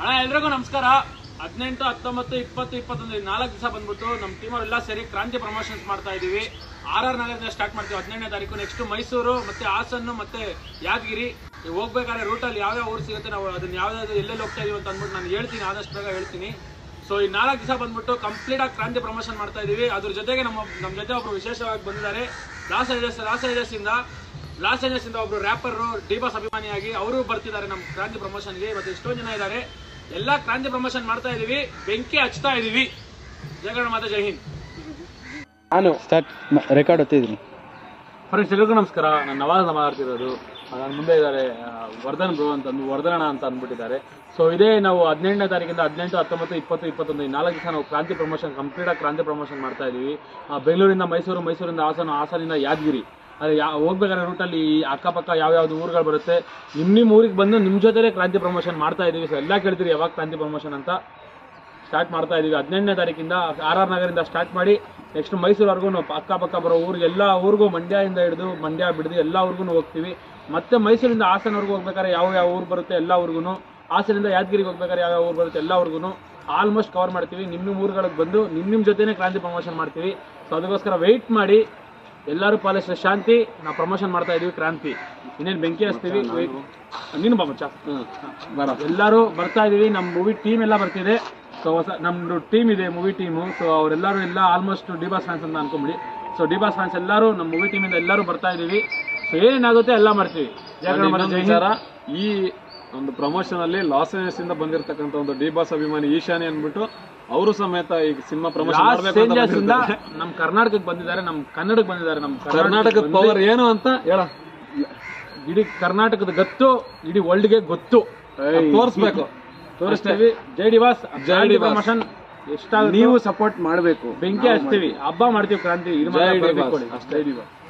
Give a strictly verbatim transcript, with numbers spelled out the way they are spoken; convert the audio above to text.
ಅಣ್ಣ ಎಲ್ರಿಗೂ ನಮಸ್ಕಾರ. ಹದಿನೆಂಟು ಹತ್ತೊಂಬತ್ತು ಇಪ್ಪತ್ತು ಇಪ್ಪತ್ತೊಂದು ನಾಲ್ಕು ದಿವಸ ಬಂದ್ಬಿಟ್ಟು ನಮ್ಮ ಟೀಮ್ ಅವರೆಲ್ಲ ಸೇರಿ ಕ್ರಾಂತಿ ಪ್ರಮೋಷನ್ಸ್ ಮಾಡ್ತಾ ಇದೀವಿ. ಆರ್ ಆರ್ ನಗರದಿಂದ ಸ್ಟಾರ್ಟ್ ಮಾಡ್ತೀವಿ ಹದಿನೆಂಟನೇ ತಾರೀಕು. ನೆಕ್ಸ್ಟ್ ಮೈಸೂರು ಮತ್ತೆ ಹಾಸನ್ನು ಮತ್ತೆ ಯಾದಗಿರಿ. ಹೋಗ್ಬೇಕಾದ್ರೆ ರೂಟಲ್ಲಿ ಯಾವ್ಯಾವ ಊರು ಸಿಗುತ್ತೆ ನಾವು ಅದನ್ನ ಯಾವ್ದಾದ್ರು ಎಲ್ಲೆಲ್ಲಿ ಹೋಗ್ತಾ ಇದೀವಿ ಅಂತ ಅಂದ್ಬಿಟ್ಟು ನಾನು ಹೇಳ್ತೀನಿ, ಆದಷ್ಟು ಬೇಗ ಹೇಳ್ತೀನಿ. ಸೊ ಈ ನಾಲ್ಕು ದಿವಸ ಬಂದ್ಬಿಟ್ಟು ಕಂಪ್ಲೀಟ್ ಆಗಿ ಕ್ರಾಂತಿ ಪ್ರಮೋಷನ್ ಮಾಡ್ತಾ ಇದೀವಿ. ಅದ್ರ ಜೊತೆಗೆ ನಮ್ಮ ನಮ್ಮ ಜೊತೆ ಒಬ್ರು ವಿಶೇಷವಾಗಿ ಬಂದಿದ್ದಾರೆ. ಲಾಸ್ ಏಂಜಲ್ಸ್ ಲಾಸ್ ಏಂಜಲ್ಸ್ ಇಂದ ಲಾಸ್ ಏಂಜಲ್ಸ್ ಇಂದ ಒಬ್ರು ರ್ಯಾಪರು ಡಿ ಬಾಸ್ ಅಭಿಮಾನಿಯಾಗಿ ಅವರು ಬರ್ತಿದ್ದಾರೆ ನಮ್ಮ ಕ್ರಾಂತಿ ಪ್ರಮೋಷನ್ಗೆ. ಮತ್ತೆ ಎಷ್ಟೊಂದು ಜನ ಇದ್ದಾರೆ. ಎಲ್ಲ ಕ್ರಾಂತಿ ಪ್ರಮೋಷನ್ ಮಾಡ್ತಾ ಇದೀವಿ, ಬೆಂಕಿ ಹಚ್ತಾ ಇದೀವಿ. ಜಯಗಣ ಮಾತಾ, ಜೈ ಹಿಂದ್. ನಾನು ಸ್ಟಾರ್ಟ್ ರೆಕಾರ್ಡ್ ಹೊತ್ತಿದ್ದೀನಿ. ಫ್ರೆಂಡ್ಸ್ ಎಲ್ರಿಗೂ ನಮಸ್ಕಾರ. ನಾನು ನವಾಜ್ ಮಾತಾಡ್ತಿರೋದು. ನನ್ನ ಮುಂದೆ ಇದ್ದಾರೆ ವರ್ಧನ್ ಬ್ರೋ ಅಂತ ಅಂದು ವರ್ಧನ ಅಂತ ಅಂದ್ಬಿಟ್ಟಿದ್ದಾರೆ. ಸೊ ಇದೇ ನಾವು ಹದಿನೆಂಟನೇ ತಾರೀಕಿಂದ ಹದಿನೆಂಟು ಹತ್ತೊಂಬತ್ತು ಇಪ್ಪತ್ತು ಇಪ್ಪತ್ತೊಂದು ಈ ನಾಲ್ಕು ದಿವಸ ನಾವು ಕ್ರಾಂತಿ ಪ್ರಮೋಷನ್ ಕಂಪ್ಲೀಟ್ ಆಗಿ ಕ್ರಾಂತಿ ಪ್ರಮೋಷನ್ ಮಾಡ್ತಾ ಇದೀವಿ. ಬೆಂಗಳೂರಿಂದ ಮೈಸೂರು, ಮೈಸೂರಿಂದ ಹಾಸನ, ಹಾಸನಿಂದ ಯಾದಗಿರಿ. ಅದೇ ಯಾ ಹೋಗ್ಬೇಕಾದ್ರೆ ರೂಟಲ್ಲಿ ಅಕ್ಕಪಕ್ಕ ಯಾವ್ಯಾವ್ದು ಊರುಗಳು ಬರುತ್ತೆ. ನಿಮ್ಮ ನಿಮ್ಮ ಊರಿಗೆ ಬಂದು ನಿಮ್ಮ ಜೊತೆ ಕ್ರಾಂತಿ ಪ್ರಮೋಷನ್ ಮಾಡ್ತಾ ಇದೀವಿ. ಸೊ ಎಲ್ಲ ಕೇಳ್ತೀರಿ ಯಾವಾಗ ಕ್ರಾಂತಿ ಪ್ರಮೋಷನ್ ಅಂತ. ಸ್ಟಾರ್ಟ್ ಮಾಡ್ತಾ ಇದೀವಿ ಹದಿನೆಂಟನೇ ತಾರೀಕಿಂದ ಆರ್ ಆರ್ ನಗರಿಂದ ಸ್ಟಾರ್ಟ್ ಮಾಡಿ ನೆಕ್ಸ್ಟ್ ಮೈಸೂರವರೆಗೂ ಅಕ್ಕಪಕ್ಕ ಬರೋ ಊರಿಗೆ ಎಲ್ಲ ಊರಿಗೂ ಮಂಡ್ಯದಿಂದ ಹಿಡಿದು ಮಂಡ್ಯ ಬಿಡದು ಎಲ್ಲ ಊರಿಗೂ ಹೋಗ್ತೀವಿ. ಮತ್ತೆ ಮೈಸೂರಿಂದ ಹಾಸನವರೆಗೂ ಹೋಗ್ಬೇಕಾದ್ರೆ ಯಾವ ಯಾವ ಊರು ಬರುತ್ತೆ ಎಲ್ಲ ಊರಿಗೂ, ಹಾಸನಿಂದ ಯಾದಗಿರಿಗೆ ಹೋಗ್ಬೇಕಾದ್ರೆ ಯಾವ ಯಾವ ಊರು ಬರುತ್ತೆ ಎಲ್ಲ ಊರಿಗೂ ಆಲ್ಮೋಸ್ಟ್ ಕವರ್ ಮಾಡ್ತೀವಿ. ನಿಮ್ಮ ನಿಮ್ಮ ಊರುಗಳಿಗೆ ಬಂದು ನಿಮ್ಮ ನಿಮ್ಮ ಜೊತೆನೇ ಕ್ರಾಂತಿ ಪ್ರಮೋಷನ್ ಮಾಡ್ತೀವಿ. ಸೊ ಅದಕ್ಕೋಸ್ಕರ ವೆಯ್ಟ್ ಮಾಡಿ. ಎಲ್ಲರೂ ಪಾಲಿಸ ಶಾಂತಿ. ನಾವು ಪ್ರಮೋಷನ್ ಮಾಡ್ತಾ ಇದೀವಿ ಕ್ರಾಂತಿ. ಇನ್ನೇನು ಬೆಂಕಿ ಹಚ್ತೀವಿ. ನೀನು ಬಾ ಮಚ್ಚ. ಎಲ್ಲರೂ ಬರ್ತಾ ಇದೀವಿ. ನಮ್ಮ ಮೂವಿ ಟೀಮ್ ಎಲ್ಲ ಬರ್ತಿದೆ. ಸೊ ಹೊಸ ನಮ್ದು ಟೀಮ್ ಇದೆ, ಮೂವಿ ಟೀಮು. ಸೊ ಅವರೆಲ್ಲರೂ ಎಲ್ಲ ಆಲ್ಮೋಸ್ಟ್ ಡಿ ಬಾಸ್ ಫ್ಯಾನ್ಸ್ ಅಂತ ಅನ್ಕೊಂಬಿಡಿ. ಸೊ ಡಿ ಬಾಸ್ ಫ್ಯಾನ್ಸ್ ಎಲ್ಲರೂ ನಮ್ಮ ಮೂವಿ ಟೀಮಿಂದ ಎಲ್ಲರೂ ಬರ್ತಾ ಇದೀವಿ. ಸೊ ಏನೇನಾಗುತ್ತೆ ಎಲ್ಲ ಮಾಡ್ತೀವಿ. ಈ ಒಂದು ಪ್ರಮೋಷನ್ ಅಲ್ಲಿ ಲಾಸ್ ಏಂಜಲ್ಸ್ ಇಂದ ಬಂದಿರತಕ್ಕಂತ ಒಂದು ಡಿ ಬಾಸ್ ಅಭಿಮಾನಿ ಈಶಾನಿ ಅನ್ಬಿಟ್ಟು ಅವರು ಸಮೇತ ಈಗ ಸಿನಿಮಾ ಪ್ರಮೋಷನ್ ನಮ್ ಕರ್ನಾಟಕಕ್ಕೆ ಬಂದಿದ್ದಾರೆ, ನಮ್ ಕನ್ನಡಕ್ಕೆ ಬಂದಿದ್ದಾರೆ. ನಮ್ ಕರ್ನಾಟಕದ ಪವರ್ ಏನು ಅಂತ ಹೇಳ. ಇಡೀ ಕರ್ನಾಟಕದ ಗತ್ತು ಇಡೀ ವರ್ಲ್ಡ್ಗೆ ಗೊತ್ತು. ತೋರಿಸ್ಬೇಕು, ತೋರಿಸ್ತೀವಿ. ಜೈ ಡಿ ಬಾಸ್. ಜೈ ಡಿ ಪ್ರಮೋಷನ್ ಎಷ್ಟಾಗ ನೀವು ಸಪೋರ್ಟ್ ಮಾಡಬೇಕು. ಬೆಂಕಿ ಹಚ್ತೀವಿ, ಹಬ್ಬ ಮಾಡ್ತೀವಿ ಕ್ರಾಂತಿ. ಜೈ ಡಿ ಬಾಸ್.